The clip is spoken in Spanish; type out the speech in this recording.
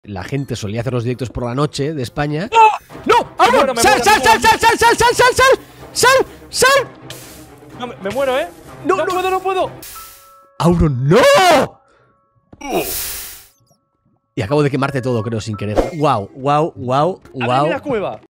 La gente solía hacer los directos por la noche de España. ¡No! ¡No! ¡Auron! ¡Sal! No, me muero, ¿eh? No puedo. ¡Auron, no! Y acabo de quemarte todo, creo, sin querer. ¡Wow! ¡A ver la cueva!